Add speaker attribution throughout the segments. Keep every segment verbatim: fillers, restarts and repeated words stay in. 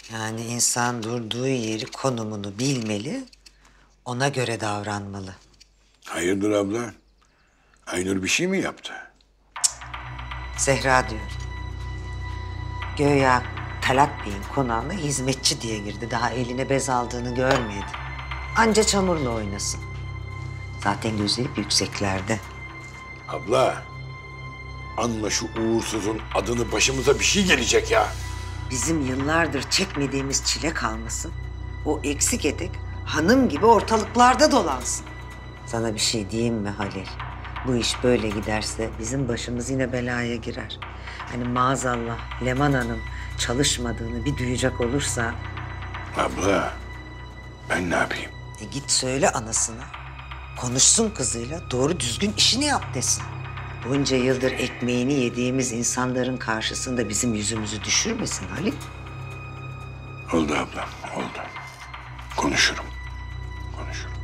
Speaker 1: Yani insan durduğu yeri, konumunu bilmeli, ona göre davranmalı.
Speaker 2: Hayırdır abla? Aynur bir şey mi yaptı?
Speaker 1: Zehra diyor. Göya Talat Bey'in konağına hizmetçi diye girdi. Daha eline bez aldığını görmedi. Anca çamurla oynasın. Zaten gözü hep yükseklerde.
Speaker 2: Abla, anla şu uğursuzun adını, başımıza bir şey gelecek ya.
Speaker 1: Bizim yıllardır çekmediğimiz çile kalmasın. O eksik etek hanım gibi ortalıklarda dolansın. Sana bir şey diyeyim mi Halil? Bu iş böyle giderse bizim başımız yine belaya girer. Hani maazallah Leman Hanım çalışmadığını bir duyacak olursa...
Speaker 2: Abla, ben ne yapayım?
Speaker 1: E git söyle anasına. Konuşsun kızıyla, doğru düzgün işini yap desin. Bunca yıldır ekmeğini yediğimiz insanların karşısında bizim yüzümüzü düşürmesin Halil.
Speaker 2: Oldu ablam, oldu. Konuşurum, konuşurum.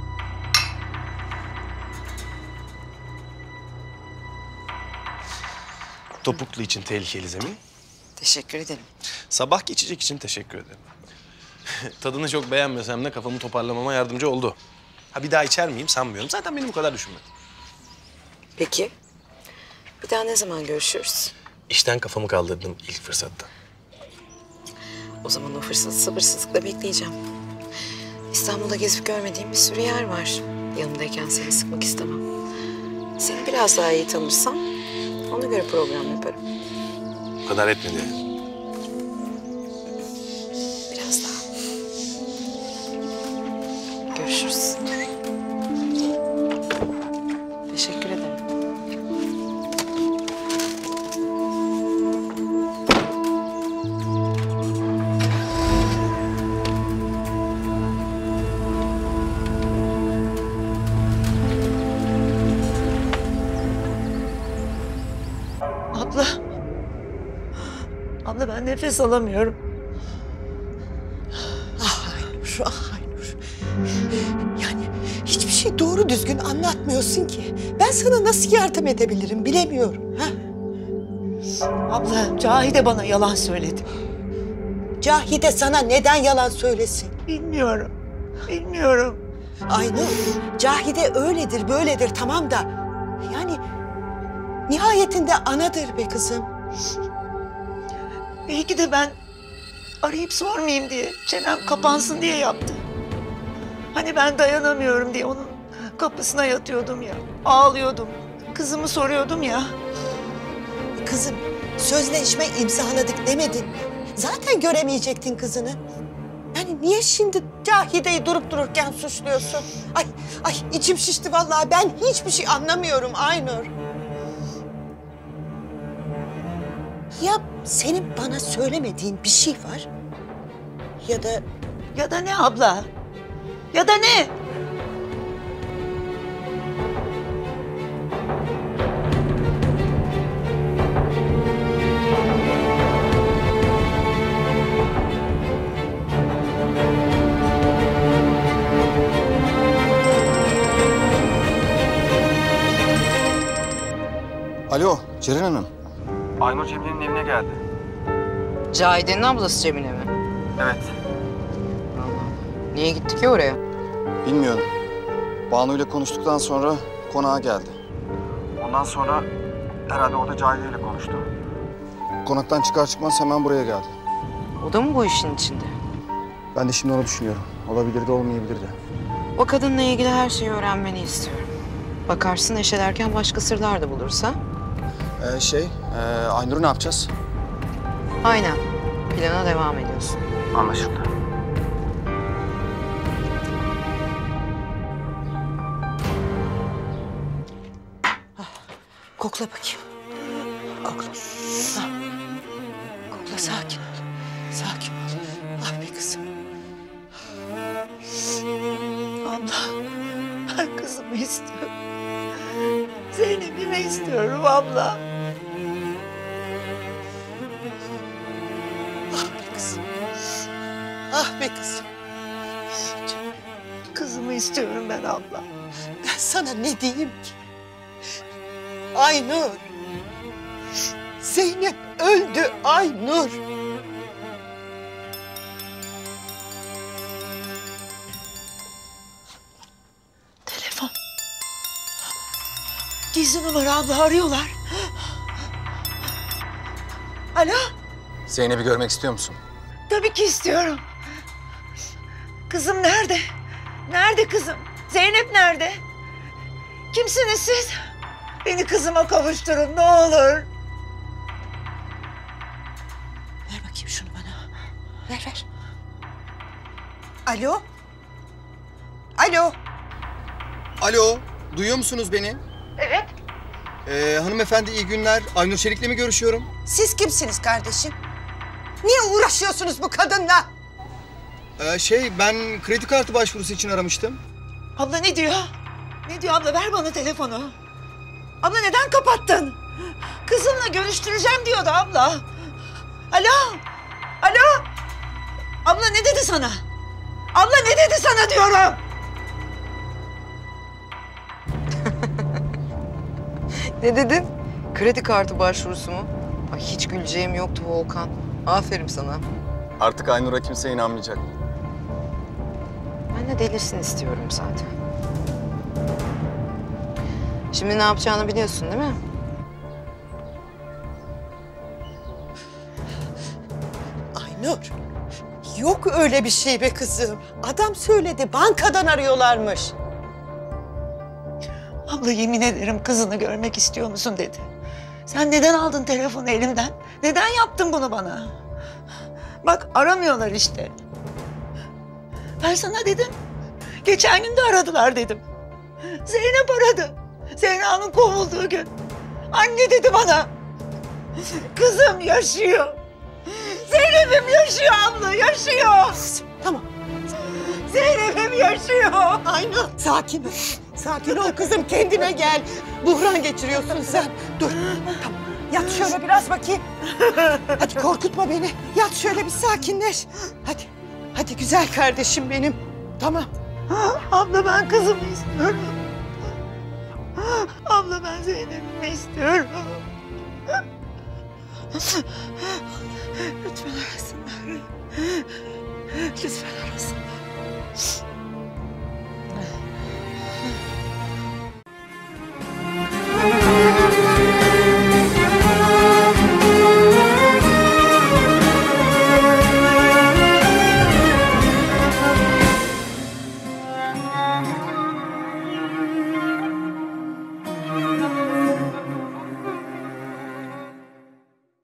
Speaker 3: Topuklu için tehlikeli zemin.
Speaker 1: Teşekkür ederim.
Speaker 3: Sabah geçecek için teşekkür ederim. Tadını çok beğenmesem de kafamı toparlamama yardımcı oldu. Ha bir daha içer miyim sanmıyorum. Zaten beni bu kadar düşünmedim.
Speaker 4: Peki. Bir daha ne zaman görüşürüz?
Speaker 3: İşten kafamı kaldırdım ilk fırsatta.
Speaker 4: O zaman o fırsatı sabırsızlıkla bekleyeceğim. İstanbul'da gezip görmediğim bir sürü yer var. Yanımdayken seni sıkmak istemem. Seni biraz daha iyi tanırsam ona göre program yaparım.
Speaker 3: Bu kadar etmedi.
Speaker 4: Biraz daha. Görüşürüz. Teşekkür ederim.
Speaker 1: Abla. Abla ben nefes alamıyorum.
Speaker 5: Ah Aynur, ah Aynur. Yani hiçbir şey doğru düzgün anlatmıyorsun ki. Ben sana nasıl yardım edebilirim bilemiyorum. Ha?
Speaker 1: Abla Cahide bana yalan söyledi.
Speaker 5: Cahide sana neden yalan söylesin?
Speaker 1: Bilmiyorum. Bilmiyorum.
Speaker 5: Aynur, Cahide öyledir, böyledir tamam da... Yani nihayetinde anadır be kızım.
Speaker 1: Belki de ben arayıp sormayayım diye, çenem kapansın diye yaptı. Hani ben dayanamıyorum diye onun kapısına yatıyordum ya, ağlıyordum. Kızımı soruyordum ya.
Speaker 5: Kızım, sözleşme imzaladık demedin mi? Zaten göremeyecektin kızını. Yani niye şimdi Cahide'yi durup dururken suçluyorsun? Ay, ay içim şişti vallahi. Ben hiçbir şey anlamıyorum Aynur. Ya senin bana söylemediğin bir şey var ya da...
Speaker 1: Ya da ne abla? Ya da ne?
Speaker 6: Alo, Ceren Hanım.
Speaker 7: Aynur Cemile'nin evine geldi.
Speaker 4: Cahide'nin ablası Cemile mi?
Speaker 7: Evet.
Speaker 4: Niye gitti ki oraya?
Speaker 6: Bilmiyorum. Banu ile konuştuktan sonra konağa geldi.
Speaker 7: Ondan sonra herhalde orada Cahide ile konuştu.
Speaker 6: Konaktan çıkar çıkmaz hemen buraya geldi.
Speaker 4: O da mı bu işin içinde?
Speaker 6: Ben de şimdi onu düşünüyorum. Olabilir de olmayabilir de.
Speaker 4: O kadınla ilgili her şeyi öğrenmeni istiyorum. Bakarsın eşelerken başka sırlar da bulursa.
Speaker 6: Ee, şey, ee, Aynur'u ne yapacağız?
Speaker 4: Aynen. Plana devam ediyorsun.
Speaker 7: Anlaşıldı.
Speaker 5: Kokla bakayım. Kokla. Ha. Kokla, sakin ol. Sakin ol. Ah be kızım.
Speaker 1: Abla, ben kızımı istiyorum. Zeynep'imi istiyorum abla.
Speaker 5: Ah be kızım. Ah be kızım.
Speaker 1: Kızımı istiyorum ben abla.
Speaker 5: Ben sana ne diyeyim ki? Aynur. Zeynep öldü Aynur. Gizli numara abla arıyorlar. Alo?
Speaker 6: Zeynep'i görmek istiyor musun?
Speaker 5: Tabii ki istiyorum. Kızım nerede? Nerede kızım? Zeynep nerede? Kimsiniz siz? Beni kızıma kavuşturun ne olur. Ver bakayım şunu bana. Ver ver. Alo? Alo?
Speaker 6: Alo, duyuyor musunuz beni?
Speaker 5: Evet.
Speaker 6: Ee, hanımefendi iyi günler. Aynur Çelik'le mi görüşüyorum?
Speaker 5: Siz kimsiniz kardeşim? Niye uğraşıyorsunuz bu kadınla?
Speaker 6: Ee, şey, ben kredi kartı başvurusu için aramıştım.
Speaker 5: Abla ne diyor? Ne diyor abla? Ver bana telefonu. Abla neden kapattın? Kızımla görüştüreceğim diyordu abla. Alo? Alo? Abla ne dedi sana? Abla ne dedi sana diyorum?
Speaker 4: Ne dedin? Kredi kartı başvurusu mu? Ay hiç güleceğim yoktu Volkan. Aferin sana.
Speaker 6: Artık Aynur'a kimse inanmayacak.
Speaker 4: Ben de delirsin istiyorum zaten. Şimdi ne yapacağını biliyorsun değil mi?
Speaker 5: Aynur, yok öyle bir şey be kızım. Adam söyledi, bankadan arıyorlarmış. Abla yemin ederim kızını görmek istiyor musun dedi. Sen neden aldın telefonu elimden? Neden yaptın bunu bana? Bak aramıyorlar işte. Ben sana dedim. Geçen gün de aradılar dedim. Zeynep aradı. Zeyna'nın kovulduğu gün. Anne dedi bana. Kızım yaşıyor. Zeynep'im yaşıyor abla, yaşıyor. Tamam. Zeynep'im yaşıyor. Aynur. Sakin ol. Sakin ol kızım, kendine gel. Buhran geçiriyorsun sen. Dur. Tamam. Yat şöyle biraz bakayım. Hadi korkutma beni. Yat şöyle bir sakinleş. Hadi. Hadi güzel kardeşim benim. Tamam. Abla ben kızımı istiyorum. Abla ben Zeynep'imi istiyorum. Lütfen arasınlar. Lütfen arasınlar.